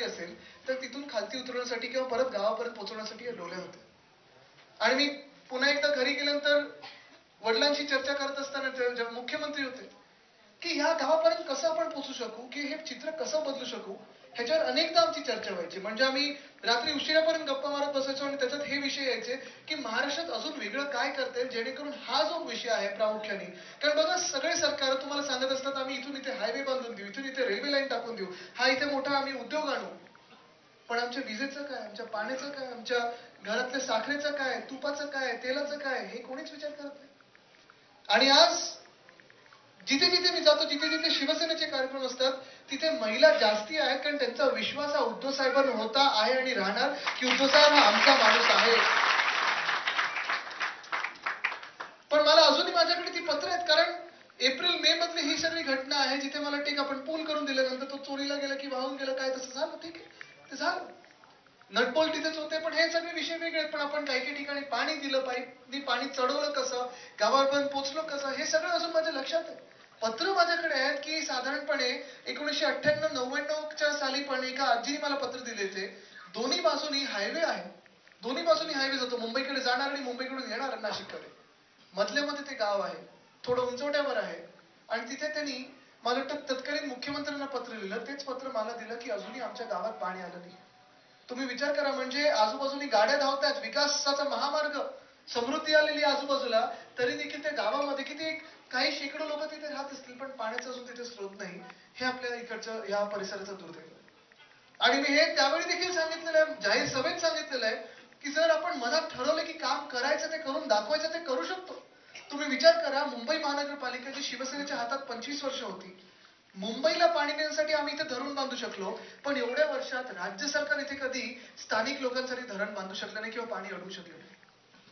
आली असेल तर तिथून खालती उतरवण्यासाठी किंवा परत गावापर्यंत पोहोचवण्यासाठी या डोल्या होत्या. आणि मी पुन्हा एकदा घरी गेल्यानंतर वडिलांशी चर्चा करत असताना जेव्हा मुख्यमंत्री होते की ह्या गावापर्यंत कसं आपण पोहोचू शकू, की हे चित्र कसं बदलू शकू, ह्याच्यावर अनेकदा आमची चर्चा व्हायची. म्हणजे आम्ही रात्री उशिरापर्यंत गप्पा मारत बसायचो आणि त्याच्यात हे विषय यायचे की महाराष्ट्रात अजून वेगळं काय करता येईल जेणेकरून हा जो विषय आहे प्रामुख्याने, कारण बघा सगळे सरकार तुम्हाला सांगत असतात आम्ही इथून इथे हायवे बांधून देऊ, इथून इथे रेल्वे लाईन टाकून देऊ, हा इथे मोठा आम्ही उद्योग आणू, पण आमच्या विजेचं काय, आमच्या पाण्याचं काय, आमच्या घरातल्या साखरेचं काय, तुपाचं काय, तेलाचं काय, हे कोणीच विचार करत नाही. आणि आज जिथे जिथे मी जातो, जिथे जिथे शिवसेनेचे कार्यक्रम असतात, तिथे महिला जास्ती आहेत, कारण त्यांचा विश्वास हा उद्धव साहेबांवर होता, आहे आणि राहणार की उद्धव साहेब हा आमचा माणूस आहे. पण मला अजूनही माझ्याकडे ती पत्र आहेत, कारण एप्रिल मे मधली ही सगळी घटना आहे जिथे मला ठीक आपण पूल करून दिल्यानंतर तो चोरीला गेला की वाहून गेला, काय तसं झालं, ठीक आहे ते झालं, नटबोल्ट तिथेच होते. पण हे सगळे विषय वेगळे आहेत. पण आपण काही काही ठिकाणी पाणी दिलं, पाईपनी पाणी चढवलं कसं, गावापर्यंत पोहोचलो कसं, हे सगळं अजून माझ्या लक्षात आहे. पत्र माझ्याकडे आहेत की साधारणपणे 1998-99च्या साली पण एका आजीने मला पत्र दिले होते. दोन्ही बाजूनी हायवे आहे, दोन्ही बाजूनी हायवे जातो, मुंबईकडे जाणार आणि मुंबईकडून येणार नाशिककडे, मधल्या मध्ये ते गाव आहे, थोडं उंचवट्यावर आहे. आणि तिथे त्यांनी मला वाटतं तत्कालीन मुख्यमंत्र्यांना पत्र लिहिलं, तेच पत्र मला दिलं की अजूनही आमच्या गावात पाणी आलं नाही. तुम्ही विचार करा, म्हणजे आजूबाजूनी गाड्या धावतात, विकासाचा महामार्ग, समृद्धी आलेली आजूबाजूला, तरी देखील त्या गावामध्ये किती काही शेकडो लोक तिथे राहत असतील पण पाण्याचा अजून तिथे स्रोत नाही. हे आपल्या इकडच्या ह्या परिसराचं दुर्दैव आहे. आणि मी हे त्यावेळी देखील सांगितलेलं आहे, जाहीर सभेत सांगितलेलं आहे की जर आपण मनात ठरवलं की काम करायचं, ते करून दाखवायचं, ते करू शकतो. तुम्ही विचार करा, मुंबई महानगरपालिका जी शिवसेनेच्या हातात 25 वर्ष होती, मुंबईला पाणी देण्यासाठी आम्ही इथे धरण बांधू शकलो, पण एवढ्या वर्षात राज्य सरकार इथे कधी स्थानिक लोकांसाठी धरण बांधू शकलं नाही किंवा पाणी अडवू शकलं नाही.